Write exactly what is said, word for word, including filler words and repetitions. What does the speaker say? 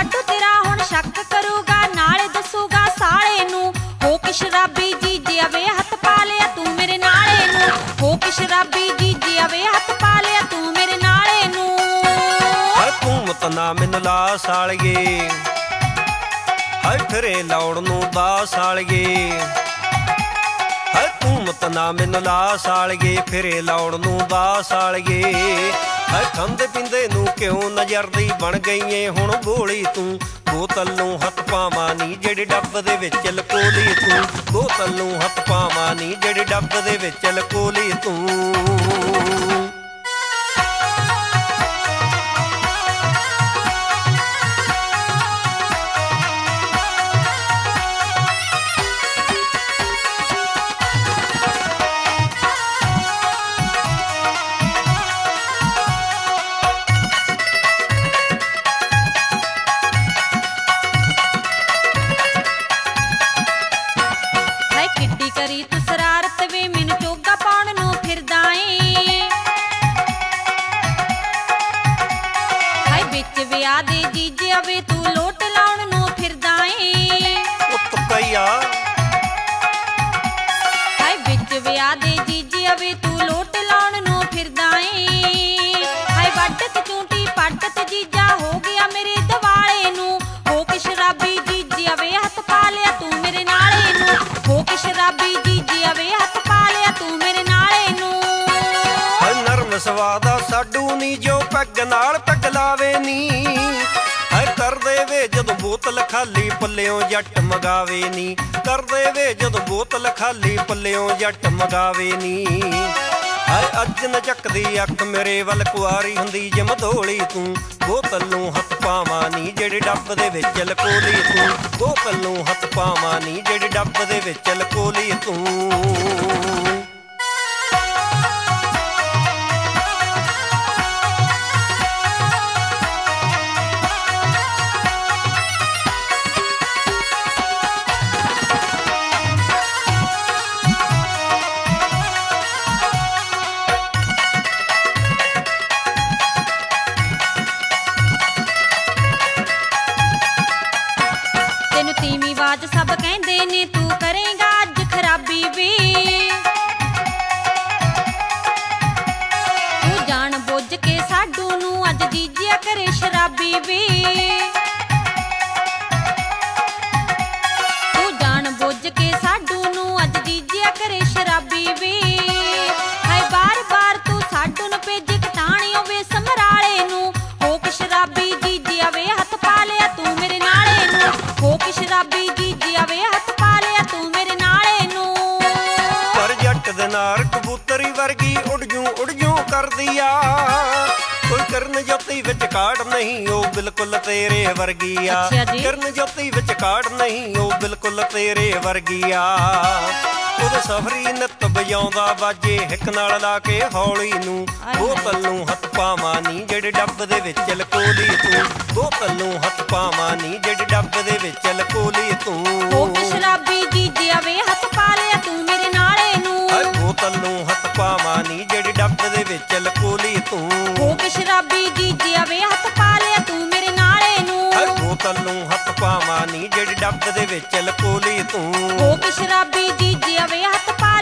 ਸਾਡੂ ਤੇਰਾ ਹੁਣ ਸ਼ੱਕ ਕਰੂਗਾ, ਨਾਲੇ ਦੱਸੂਗਾ ਸਾਲੇ ਨੂੰ। ਹੋ ਕੇ ਸ਼ਰਾਬੀ ਜੀਜਿਆ ਵੇ ਹੱਥ ਪਾ ਲਿਆ ਤੂੰ ਮੇਰੇ ਨਾਲੇ ਨੂੰ। ਹੋ ਕੇ ਸ਼ਰਾਬੀ ਜੀਜਿਆ ਵੇ ਹੱਥ ਪਾ ਲਿਆ ਤੂੰ ਮੇਰੇ ਨਾਲੇ ਨੂੰ। ਹਾਏ ਤੂੰ ਮਤ ਨਾ ਮੈਨੂੰ ਲਾ ਸਾਲੀਏ, ਹਾਏ ਫਿਰੇ ਲਾਉਣ ਨੂੰ ਦਾ ਸਾਲੀਏ। ਹਾਏ ਤੂੰ ਮਤ ਨਾ ਮੈਨੂੰ ਲਾ ਸਾਲੀਏ, ਫਿਰੇ ਲਾਉਣ ਨੂੰ ਦਾ ਸਾਲੀਏ। ਹਾਏ ਖਾਂਦੇ ਪੀਂਦੇ ਨੂੰ ਕਿਉਂ ਨਜ਼ਰਦੀ ਬਣ ਗਈ ਏ ਹੁਣ ਬੋਲੀ ਤੂੰ। ਬੋਤਲ ਨੂੰ ਹੱਥ ਪਾਵਾਂ ਨੀ ਜਿਹੜੇ ਡੱਬ ਦੇ ਵਿੱਚ ਲਕੋਲੀ ਤੂੰ। ਬੋਤਲ ਨੂੰ ਹੱਥ ਪਾਵਾਂ ਨੀ ਜਿਹੜੇ ਡੱਬ ਦੇ ਵਿੱਚ ਲਕੋਲੀ ਤੂੰ। ਕਰੀ ਤੂੰ ਸ਼ਰਾਰਤ ਵੇ ਮੈਨੂੰ ਚੋਗਾ ਪਾਉਣ ਨੂੰ ਫਿਰਦਾ ਏ। ਹਾਏ ਵਿੱਚ ਵਿਆਹ ਦੇ ਜੀਜਿਆ ਵੇ ਤੂੰ ਲੋਟ ਲਾਉਣ ਨੂੰ ਫਿਰਦਾ ਏ। ਉੱਤ ਪਈਆ ਹਾਏ ਵਿੱਚ ਵਿਆਹ ਦੇ ਜੀਜਿਆ ਵੇ ਤੂੰ ਲੋਟ ਲਾਉਣ ਨੂੰ ਫਿਰਦਾ ਏ। ਹਾਏ ਵੱਢ ਤੇ ਚੂੰਟੀ ਪੱਟ ਤੇ ਜੀਜਾ ਹੋ ਗਿਆ ਮੇਰੇ ਦਿਵਾਲੇ ਨੂੰ। ਹੋ ਕੇ ਸ਼ਰਾਬੀ ਜੀਜਿਆ ਵੇ ਹੱਥ ਪਾ ਲਿਆ ਤੂੰ ਮੇਰੇ ਨਾਲੇ ਨੂੰ। ਹੋ ਕੇ ਸ਼ਰਾਬੀ ਜੀਜਿਆ ਵੇ ਹੱਥ ਪਾ ਲਿਆ ਤੂੰ ਮੇਰੇ ਨਾਲੇ ਨੂੰ। ਹਾਏ ਨਰਮ ਸਵਾਦਾ ਸਾਡੂ ਨੀ ਜੋ ਪੈਗ ਨਾਲ ਪੈਗ ਲਾਵੇ ਨੀ। ਹਾਏ ਕਰਦੇ ਵੇ ਜਦੋਂ ਬੋਤਲ ਖਾਲੀ ਪੱਲਿਓਂ ਜੱਟ ਮਗਾਵੇ ਨੀ। ਕਰਦੇ ਵੇ ਜਦੋਂ ਬੋਤਲ ਖਾਲੀ ਪੱਲਿਓਂ ਜੱਟ ਮਗਾਵੇ ਨੀ। ਹਾਏ ਅੱਜ ਨ ਚੱਕਦੀ ਅੱਖ ਮੇਰੇ ਵੱਲ ਕੁਆਰੀ ਹੁੰਦੀ ਜੇ ਮਧੋਲੀ ਤੂੰ। ਬੋਤਲ ਨੂੰ ਹੱਥ ਪਾਵਾਂ ਨੀ ਜਿਹੜੇ ਡੱਬ ਦੇ ਵਿੱਚ ਲਕੋਲੀ ਤੂੰ। ਬੋਤਲ ਨੂੰ ਹੱਥ ਪਾਵਾਂ ਨੀ ਜਿਹੜੇ ਡੱਬ ਦੇ ਵਿੱਚ ਲਕੋਲੀ ਤੂੰ। ਤੀਵੀਂ ਆਵਾਜ਼ ਸਭ ਕਹਿੰਦੇ ਨੇ ਤੂੰ ਕਰੇਂਗਾ ਅੱਜ ਖਰਾਬੀ ਵੇ। ਤੂੰ ਜਾਣ ਬੁੱਝ ਕੇ ਸਾਡੂ ਨੂੰ ਅੱਜ ਜੀਜਿਆ ਕਰੇ ਸ਼ਰਾਬੀ ਵੇ। ਤੂੰ ਜਾਣ ਬੁੱਝ ਕੇ ਸਾਡੂ ਨੂੰ ਅੱਜ ਜੀਜਿਆ ਕਰੇ ਸ਼ਰਾਬੀ ਵੇ। ਹਾਏ ਬਾਰ ਬਾਰ ਤੂੰ ਸਾਡੂ ਨੂੰ ਭੇਜੇ ਕਟਾਣੀਓ ਵੇ ਸਮਰਾਲੇ ਨੂੰ। ਹੋ ਕੇ ਸ਼ਰਾਬੀ ਜੀਜਿਆ ਵੇ ਹੱਥ ਪਾ ਲਿਆ ਤੂੰ ਮੇਰੇ ਨਾਲੇ ਨੂੰ। ਹੋ ਕੇ ਸ਼ਰਾਬੀ ਜੀਜਿਆ ਵੇ ਹੱਥ ਪਾ ਲਿਆ ਤੂੰ ਮੇਰੇ ਨਾਲੇ ਨੂੰ। ਪਰ ਜੱਟ ਦੇ ਨਾਰ ਕਬੂਤਰੀ ਵਰਗੀ ਉੜ ਜੂ ਉੜ ਜੂ ਕਰਦੀ ਆ। ਕੋਈ ਕਰਨ ਜੋਤੀ ਵਿੱਚ ਕਾੜ ਨਹੀਂ ਉਹ ਬਿਲਕੁਲ ਤੇਰੇ ਵਰਗੀ ਆ। ਕਰਨ ਜੋਤੀ ਵਿੱਚ ਕਾੜ ਨਹੀਂ ਉਹ ਬਿਲਕੁਲ ਤੇਰੇ ਵਰਗੀ ਆ। ਉਹਦੇ ਸਫਰੀ ਨਿੱਤ ਵਜਾਉਂਦਾ ਬਾਜੇ ਹਿੱਕ ਨਾਲ ਲਾ ਕੇ ਹੌਲੀ ਨੂੰ। ਬੋਤਲ ਨੂੰ ਹੱਥ ਪਾਵਾਂ ਨੀ ਜਿਹੜੇ ਡੱਬ ਦੇ ਵਿੱਚ ਲਕੋਲੀ ਤੂੰ। ਬੋਤਲ ਨੂੰ ਹੱਥ ਪਾਵਾਂ ਨੀ ਜਿਹੜੇ ਡੱਬ ਦੇ ਵਿੱਚ ਲਕੋਲੀ ਤੂੰ। ਹੋ ਕੇ ਸ਼ਰਾਬੀ ਜੀਜਿਆ ਵੇ ਹੱਥ ਪਾ ਲਿਆ ਤੂੰ ਮੇਰੇ ਨਾਲੇ ਨੂੰ। ਹਾਏ ਬੋਤਲ ਨੂੰ ਹੱਥ ਪਾਵਾਂ ਨੀ ਜਿਹੜੇ ਡੱਬ ਦੇ ਵਿੱਚ ਲਕੋਲੀ ਤੂੰ। ਹੋ ਕੇ ਸ਼ਰਾਬੀ ਜੀਜਿਆ ਵੇ ਹੱਥ ਪਾ ਲਿਆ ਤੂੰ ਮੇਰੇ ਨਾਲੇ ਨੂੰ। ਹਾਏ ਬੋਤਲ ਨੂੰ ਹੱਥ ਪਾਵਾਂ ਨੀ ਜਿਹੜੇ ਡੱਬ ਦੇ ਵਿੱਚ ਲਕੋਲੀ ਤੂੰ। ਹੋ ਕੇ ਸ਼ਰਾਬੀ ਜੀਜਿਆ ਵੇ ਹੱਥ ਪਾ